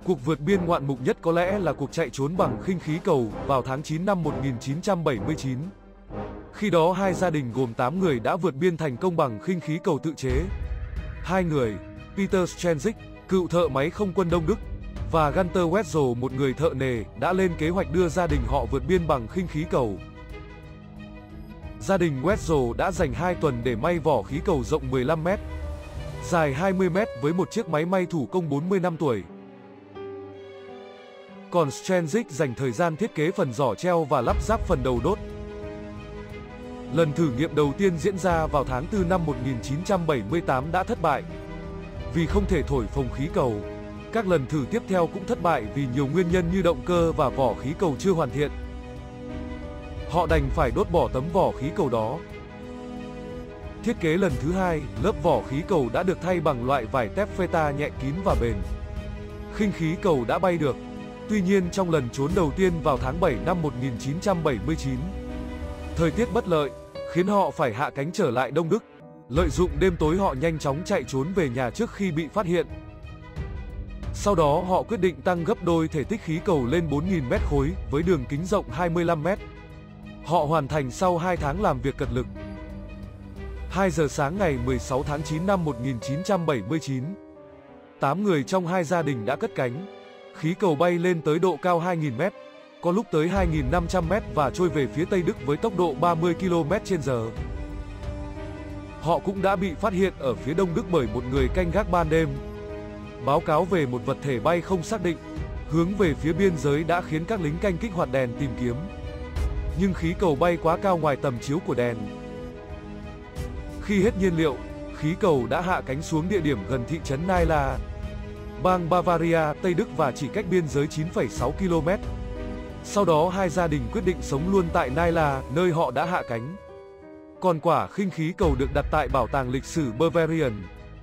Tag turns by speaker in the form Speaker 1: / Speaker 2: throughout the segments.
Speaker 1: Cuộc vượt biên ngoạn mục nhất có lẽ là cuộc chạy trốn bằng khinh khí cầu vào tháng 9 năm 1979. Khi đó hai gia đình gồm 8 người đã vượt biên thành công bằng khinh khí cầu tự chế. Hai người, Peter Strandzik, cựu thợ máy không quân Đông Đức, và Gunter Wetzel, một người thợ nề, đã lên kế hoạch đưa gia đình họ vượt biên bằng khinh khí cầu. Gia đình Wetzel đã dành 2 tuần để may vỏ khí cầu rộng 15 m, dài 20 m với một chiếc máy may thủ công 40 năm tuổi. Còn Strandzik dành thời gian thiết kế phần giỏ treo và lắp ráp phần đầu đốt. Lần thử nghiệm đầu tiên diễn ra vào tháng 4 năm 1978 đã thất bại vì không thể thổi phồng khí cầu. Các lần thử tiếp theo cũng thất bại vì nhiều nguyên nhân như động cơ và vỏ khí cầu chưa hoàn thiện. Họ đành phải đốt bỏ tấm vỏ khí cầu đó. Thiết kế lần thứ hai, lớp vỏ khí cầu đã được thay bằng loại vải taffeta nhẹ kín và bền. Khinh khí cầu đã bay được. Tuy nhiên trong lần trốn đầu tiên vào tháng 7 năm 1979, thời tiết bất lợi khiến họ phải hạ cánh trở lại Đông Đức. Lợi dụng đêm tối họ nhanh chóng chạy trốn về nhà trước khi bị phát hiện. Sau đó họ quyết định tăng gấp đôi thể tích khí cầu lên 4.000 mét khối với đường kính rộng 25 mét. Họ hoàn thành sau 2 tháng làm việc cật lực. 2 giờ sáng ngày 16 tháng 9 năm 1979, 8 người trong hai gia đình đã cất cánh. Khí cầu bay lên tới độ cao 2.000 mét, có lúc tới 2.500 mét và trôi về phía Tây Đức với tốc độ 30 km/h. Họ cũng đã bị phát hiện ở phía Đông Đức bởi một người canh gác ban đêm. Báo cáo về một vật thể bay không xác định, hướng về phía biên giới đã khiến các lính canh kích hoạt đèn tìm kiếm. Nhưng khí cầu bay quá cao ngoài tầm chiếu của đèn. Khi hết nhiên liệu, khí cầu đã hạ cánh xuống địa điểm gần thị trấn Naila, bang Bavaria, Tây Đức và chỉ cách biên giới 9,6 km. Sau đó hai gia đình quyết định sống luôn tại Naila, nơi họ đã hạ cánh. Còn quả khinh khí cầu được đặt tại Bảo tàng lịch sử Bavarian.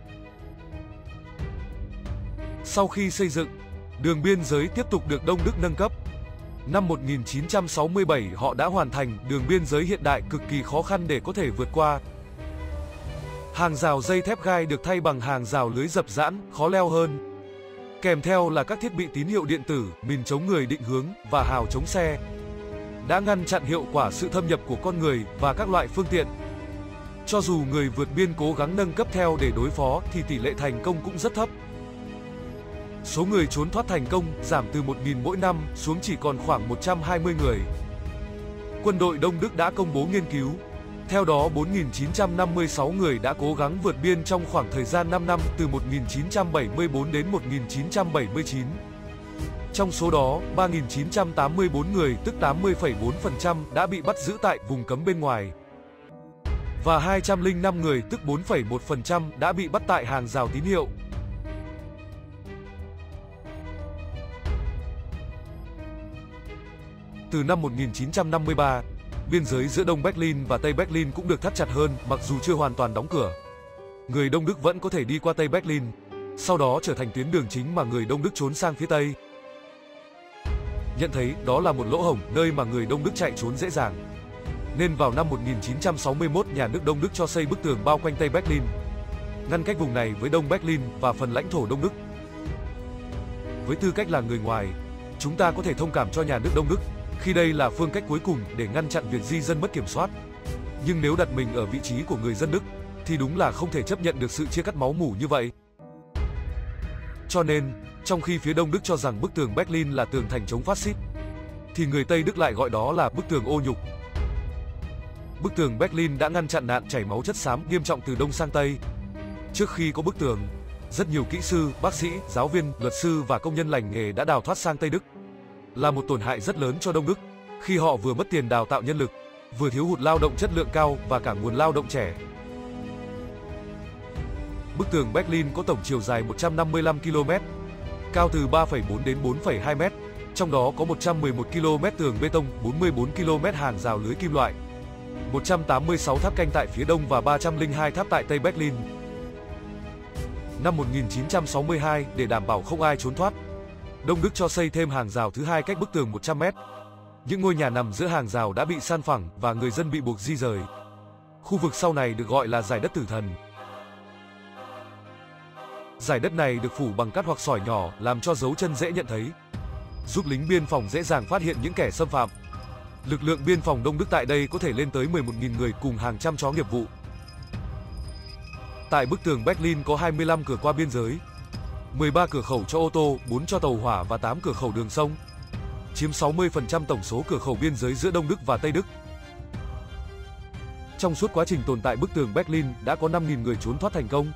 Speaker 1: Sau khi xây dựng, đường biên giới tiếp tục được Đông Đức nâng cấp. Năm 1967 họ đã hoàn thành đường biên giới hiện đại cực kỳ khó khăn để có thể vượt qua. Hàng rào dây thép gai được thay bằng hàng rào lưới dập dãn, khó leo hơn. Kèm theo là các thiết bị tín hiệu điện tử, mìn chống người định hướng và hào chống xe, đã ngăn chặn hiệu quả sự thâm nhập của con người và các loại phương tiện. Cho dù người vượt biên cố gắng nâng cấp theo để đối phó thì tỷ lệ thành công cũng rất thấp. Số người trốn thoát thành công giảm từ 1.000 mỗi năm xuống chỉ còn khoảng 120 người. Quân đội Đông Đức đã công bố nghiên cứu. Theo đó, 4.956 người đã cố gắng vượt biên trong khoảng thời gian 5 năm từ 1974 đến 1979. Trong số đó, 3.984 người, tức 80,4%, đã bị bắt giữ tại vùng cấm bên ngoài. Và 205 người, tức 4,1%, đã bị bắt tại hàng rào tín hiệu. Từ năm 1953, biên giới giữa Đông Berlin và Tây Berlin cũng được thắt chặt hơn, mặc dù chưa hoàn toàn đóng cửa. Người Đông Đức vẫn có thể đi qua Tây Berlin, sau đó trở thành tuyến đường chính mà người Đông Đức trốn sang phía Tây. Nhận thấy đó là một lỗ hổng nơi mà người Đông Đức chạy trốn dễ dàng, nên vào năm 1961 nhà nước Đông Đức cho xây bức tường bao quanh Tây Berlin, ngăn cách vùng này với Đông Berlin và phần lãnh thổ Đông Đức. Với tư cách là người ngoài, chúng ta có thể thông cảm cho nhà nước Đông Đức, khi đây là phương cách cuối cùng để ngăn chặn việc di dân mất kiểm soát. Nhưng nếu đặt mình ở vị trí của người dân Đức, thì đúng là không thể chấp nhận được sự chia cắt máu mủ như vậy. Cho nên, trong khi phía Đông Đức cho rằng bức tường Berlin là tường thành chống phát xít, thì người Tây Đức lại gọi đó là bức tường ô nhục. Bức tường Berlin đã ngăn chặn nạn chảy máu chất xám nghiêm trọng từ Đông sang Tây. Trước khi có bức tường, rất nhiều kỹ sư, bác sĩ, giáo viên, luật sư và công nhân lành nghề đã đào thoát sang Tây Đức. Là một tổn hại rất lớn cho Đông Đức, khi họ vừa mất tiền đào tạo nhân lực, vừa thiếu hụt lao động chất lượng cao và cả nguồn lao động trẻ. Bức tường Berlin có tổng chiều dài 155 km, cao từ 3,4 đến 4,2 m, trong đó có 111 km tường bê tông, 44 km hàng rào lưới kim loại, 186 tháp canh tại phía đông và 302 tháp tại Tây Berlin. Năm 1962, để đảm bảo không ai trốn thoát, Đông Đức cho xây thêm hàng rào thứ hai cách bức tường 100 m. Những ngôi nhà nằm giữa hàng rào đã bị san phẳng và người dân bị buộc di rời. Khu vực sau này được gọi là Giải đất tử thần. Giải đất này được phủ bằng cát hoặc sỏi nhỏ, làm cho dấu chân dễ nhận thấy, giúp lính biên phòng dễ dàng phát hiện những kẻ xâm phạm. Lực lượng biên phòng Đông Đức tại đây có thể lên tới 11.000 người cùng hàng trăm chó nghiệp vụ. Tại bức tường Berlin có 25 cửa qua biên giới, 13 cửa khẩu cho ô tô, 4 cho tàu hỏa và 8 cửa khẩu đường sông, chiếm 60% tổng số cửa khẩu biên giới giữa Đông Đức và Tây Đức. Trong suốt quá trình tồn tại bức tường Berlin đã có 5.000 người trốn thoát thành công.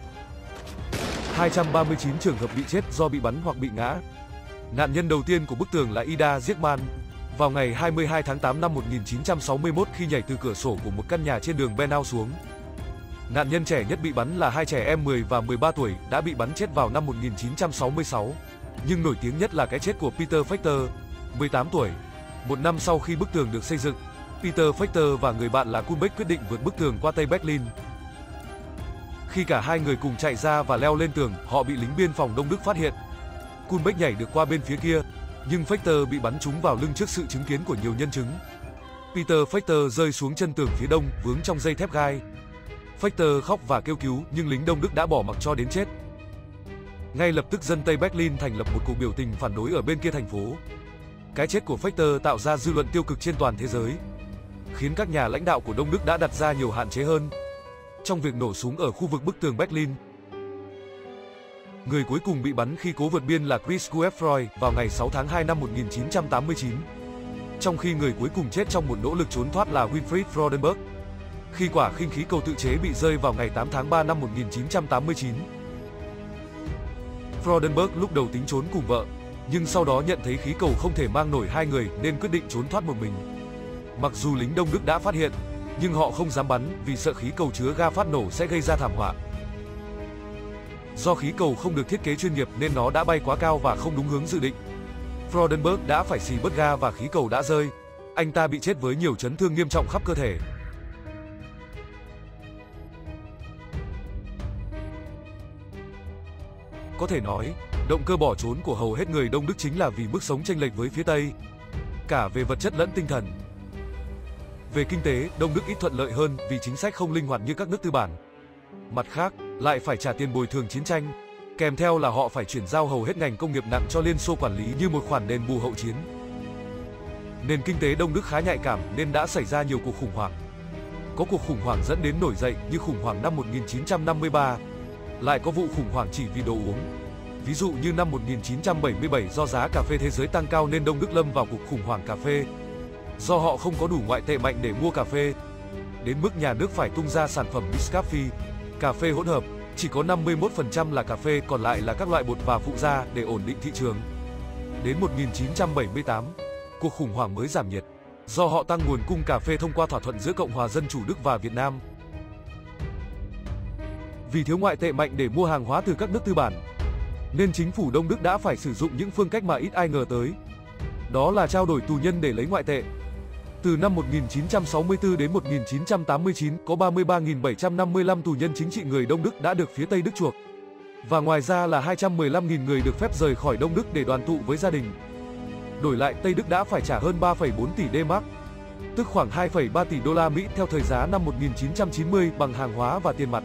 Speaker 1: 239 trường hợp bị chết do bị bắn hoặc bị ngã. Nạn nhân đầu tiên của bức tường là Ida Ziegman, vào ngày 22 tháng 8 năm 1961 khi nhảy từ cửa sổ của một căn nhà trên đường Bernau xuống. Nạn nhân trẻ nhất bị bắn là hai trẻ em 10 và 13 tuổi đã bị bắn chết vào năm 1966. Nhưng nổi tiếng nhất là cái chết của Peter Fechter, 18 tuổi. Một năm sau khi bức tường được xây dựng, Peter Fechter và người bạn là Kulbeck quyết định vượt bức tường qua Tây Berlin. Khi cả hai người cùng chạy ra và leo lên tường, họ bị lính biên phòng Đông Đức phát hiện. Kulbeck nhảy được qua bên phía kia, nhưng Fechter bị bắn trúng vào lưng trước sự chứng kiến của nhiều nhân chứng. Peter Fechter rơi xuống chân tường phía đông, vướng trong dây thép gai. Fechter khóc và kêu cứu, nhưng lính Đông Đức đã bỏ mặc cho đến chết. Ngay lập tức dân Tây Berlin thành lập một cuộc biểu tình phản đối ở bên kia thành phố. Cái chết của Fechter tạo ra dư luận tiêu cực trên toàn thế giới, khiến các nhà lãnh đạo của Đông Đức đã đặt ra nhiều hạn chế hơn trong việc nổ súng ở khu vực bức tường Berlin. Người cuối cùng bị bắn khi cố vượt biên là Chris Gueffroy vào ngày 6 tháng 2 năm 1989. Trong khi người cuối cùng chết trong một nỗ lực trốn thoát là Winfried Frodenberg, khi quả khinh khí cầu tự chế bị rơi vào ngày 8 tháng 3 năm 1989. Frodenberg lúc đầu tính trốn cùng vợ, nhưng sau đó nhận thấy khí cầu không thể mang nổi hai người nên quyết định trốn thoát một mình. Mặc dù lính Đông Đức đã phát hiện, nhưng họ không dám bắn vì sợ khí cầu chứa ga phát nổ sẽ gây ra thảm họa. Do khí cầu không được thiết kế chuyên nghiệp nên nó đã bay quá cao và không đúng hướng dự định. Frodenberg đã phải xì bớt ga và khí cầu đã rơi. Anh ta bị chết với nhiều chấn thương nghiêm trọng khắp cơ thể. Có thể nói, động cơ bỏ trốn của hầu hết người Đông Đức chính là vì mức sống chênh lệch với phía Tây, cả về vật chất lẫn tinh thần. Về kinh tế, Đông Đức ít thuận lợi hơn vì chính sách không linh hoạt như các nước tư bản. Mặt khác, lại phải trả tiền bồi thường chiến tranh, kèm theo là họ phải chuyển giao hầu hết ngành công nghiệp nặng cho Liên Xô quản lý như một khoản đền bù hậu chiến. Nền kinh tế Đông Đức khá nhạy cảm nên đã xảy ra nhiều cuộc khủng hoảng. Có cuộc khủng hoảng dẫn đến nổi dậy như khủng hoảng năm 1953, lại có vụ khủng hoảng chỉ vì đồ uống. Ví dụ như năm 1977 do giá cà phê thế giới tăng cao nên Đông Đức lâm vào cuộc khủng hoảng cà phê. Do họ không có đủ ngoại tệ mạnh để mua cà phê, đến mức nhà nước phải tung ra sản phẩm Nescafé, cà phê hỗn hợp, chỉ có 51% là cà phê, còn lại là các loại bột và phụ gia để ổn định thị trường. Đến 1978, cuộc khủng hoảng mới giảm nhiệt, do họ tăng nguồn cung cà phê thông qua thỏa thuận giữa Cộng hòa Dân chủ Đức và Việt Nam. Vì thiếu ngoại tệ mạnh để mua hàng hóa từ các nước tư bản, nên chính phủ Đông Đức đã phải sử dụng những phương cách mà ít ai ngờ tới. Đó là trao đổi tù nhân để lấy ngoại tệ. Từ năm 1964 đến 1989 có 33.755 tù nhân chính trị người Đông Đức đã được phía Tây Đức chuộc. Và ngoài ra là 215.000 người được phép rời khỏi Đông Đức để đoàn tụ với gia đình. Đổi lại, Tây Đức đã phải trả hơn 3,4 tỷ D-Mark, tức khoảng 2,3 tỷ đô la Mỹ theo thời giá năm 1990 bằng hàng hóa và tiền mặt.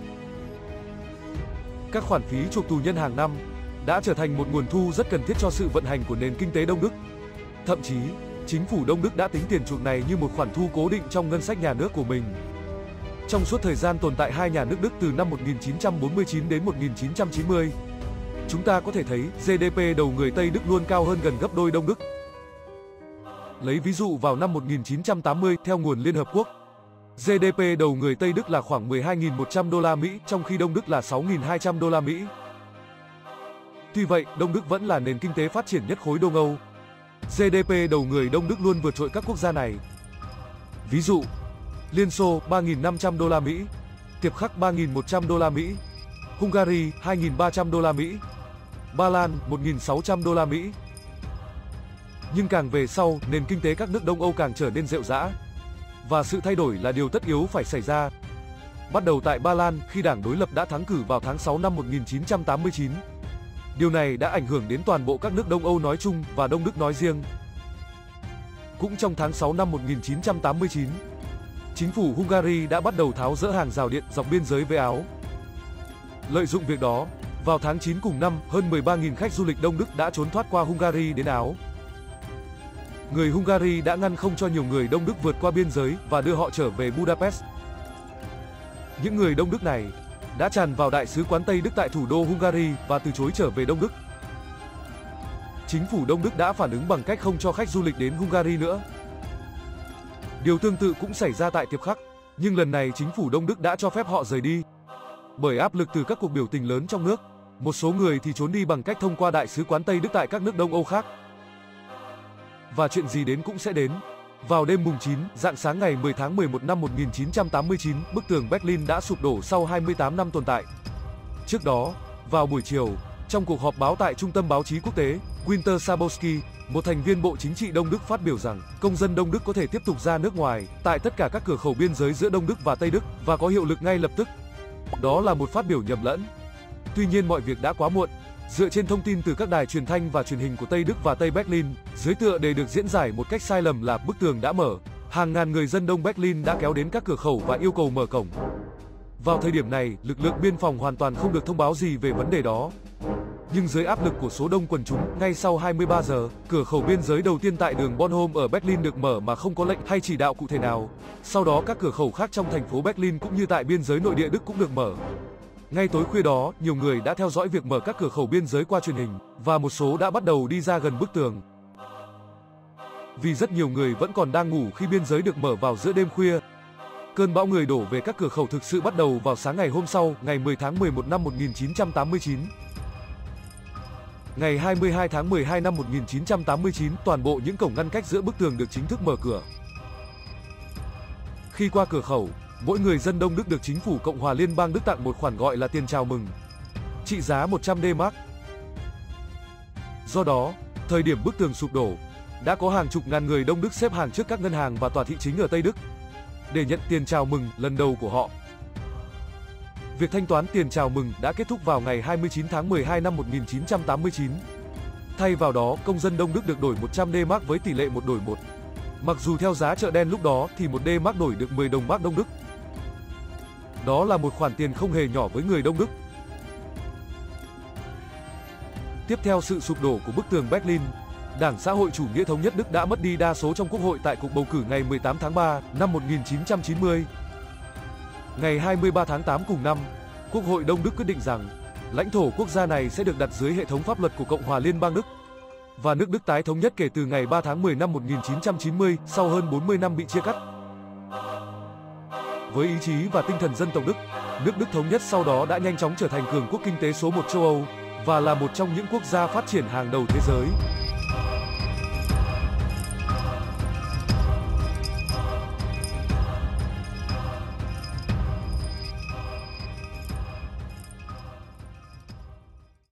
Speaker 1: Các khoản phí chuộc tù nhân hàng năm đã trở thành một nguồn thu rất cần thiết cho sự vận hành của nền kinh tế Đông Đức. Thậm chí, chính phủ Đông Đức đã tính tiền chuộc này như một khoản thu cố định trong ngân sách nhà nước của mình. Trong suốt thời gian tồn tại hai nhà nước Đức từ năm 1949 đến 1990, chúng ta có thể thấy GDP đầu người Tây Đức luôn cao hơn gần gấp đôi Đông Đức. Lấy ví dụ vào năm 1980, theo nguồn Liên Hợp Quốc, GDP đầu người Tây Đức là khoảng 12.100 đô la Mỹ, trong khi Đông Đức là 6.200 đô la Mỹ. Tuy vậy, Đông Đức vẫn là nền kinh tế phát triển nhất khối Đông Âu. GDP đầu người Đông Đức luôn vượt trội các quốc gia này. Ví dụ, Liên Xô 3.500 đô la Mỹ, Tiệp Khắc 3.100 đô la Mỹ, Hungary 2.300 đô la Mỹ, Ba Lan 1.600 đô la Mỹ. Nhưng càng về sau, nền kinh tế các nước Đông Âu càng trở nên rệu rã. Và sự thay đổi là điều tất yếu phải xảy ra. Bắt đầu tại Ba Lan khi đảng đối lập đã thắng cử vào tháng 6 năm 1989. Điều này đã ảnh hưởng đến toàn bộ các nước Đông Âu nói chung và Đông Đức nói riêng. Cũng trong tháng 6 năm 1989, chính phủ Hungary đã bắt đầu tháo dỡ hàng rào điện dọc biên giới với Áo. Lợi dụng việc đó, Vào tháng 9 cùng năm, hơn 13.000 khách du lịch Đông Đức đã trốn thoát qua Hungary đến Áo. Người Hungary đã ngăn không cho nhiều người Đông Đức vượt qua biên giới và đưa họ trở về Budapest. Những người Đông Đức này đã tràn vào Đại sứ quán Tây Đức tại thủ đô Hungary và từ chối trở về Đông Đức. Chính phủ Đông Đức đã phản ứng bằng cách không cho khách du lịch đến Hungary nữa. Điều tương tự cũng xảy ra tại Tiệp Khắc, nhưng lần này chính phủ Đông Đức đã cho phép họ rời đi. Bởi áp lực từ các cuộc biểu tình lớn trong nước, một số người thì trốn đi bằng cách thông qua Đại sứ quán Tây Đức tại các nước Đông Âu khác. Và chuyện gì đến cũng sẽ đến. Vào đêm mùng 9, rạng sáng ngày 10 tháng 11 năm 1989, bức tường Berlin đã sụp đổ sau 28 năm tồn tại. Trước đó, vào buổi chiều, trong cuộc họp báo tại Trung tâm Báo chí Quốc tế, Günter Schabowski, một thành viên Bộ Chính trị Đông Đức phát biểu rằng công dân Đông Đức có thể tiếp tục ra nước ngoài tại tất cả các cửa khẩu biên giới giữa Đông Đức và Tây Đức và có hiệu lực ngay lập tức. Đó là một phát biểu nhầm lẫn. Tuy nhiên mọi việc đã quá muộn. Dựa trên thông tin từ các đài truyền thanh và truyền hình của Tây Đức và Tây Berlin, dưới tựa đề được diễn giải một cách sai lầm là bức tường đã mở, hàng ngàn người dân Đông Berlin đã kéo đến các cửa khẩu và yêu cầu mở cổng. Vào thời điểm này, lực lượng biên phòng hoàn toàn không được thông báo gì về vấn đề đó. Nhưng dưới áp lực của số đông quần chúng, ngay sau 23 giờ, cửa khẩu biên giới đầu tiên tại đường Bornholm ở Berlin được mở mà không có lệnh hay chỉ đạo cụ thể nào. Sau đó các cửa khẩu khác trong thành phố Berlin cũng như tại biên giới nội địa Đức cũng được mở. Ngay tối khuya đó, nhiều người đã theo dõi việc mở các cửa khẩu biên giới qua truyền hình, và một số đã bắt đầu đi ra gần bức tường. Vì rất nhiều người vẫn còn đang ngủ khi biên giới được mở vào giữa đêm khuya. Cơn bão người đổ về các cửa khẩu thực sự bắt đầu vào sáng ngày hôm sau, ngày 10 tháng 11 năm 1989. Ngày 22 tháng 12 năm 1989, toàn bộ những cổng ngăn cách giữa bức tường được chính thức mở cửa. Khi qua cửa khẩu, mỗi người dân Đông Đức được chính phủ Cộng hòa Liên bang Đức tặng một khoản gọi là tiền chào mừng, trị giá 100 D-Mark. Do đó, thời điểm bức tường sụp đổ, đã có hàng chục ngàn người Đông Đức xếp hàng trước các ngân hàng và tòa thị chính ở Tây Đức để nhận tiền chào mừng lần đầu của họ. Việc thanh toán tiền chào mừng đã kết thúc vào ngày 29 tháng 12 năm 1989. Thay vào đó, công dân Đông Đức được đổi 100 D-Mark với tỷ lệ 1 đổi 1. Mặc dù theo giá chợ đen lúc đó thì 1 D-Mark đổi được 10 đồng Mark Đông Đức. Đó là một khoản tiền không hề nhỏ với người Đông Đức. Tiếp theo sự sụp đổ của bức tường Berlin, Đảng Xã hội Chủ nghĩa Thống nhất Đức đã mất đi đa số trong Quốc hội tại cuộc bầu cử ngày 18 tháng 3 năm 1990. Ngày 23 tháng 8 cùng năm, Quốc hội Đông Đức quyết định rằng lãnh thổ quốc gia này sẽ được đặt dưới hệ thống pháp luật của Cộng hòa Liên bang Đức. Và nước Đức tái thống nhất kể từ ngày 3 tháng 10 năm 1990, sau hơn 40 năm bị chia cắt. Với ý chí và tinh thần dân tộc Đức, nước Đức thống nhất sau đó đã nhanh chóng trở thành cường quốc kinh tế số 1 châu Âu và là một trong những quốc gia phát triển hàng đầu thế giới.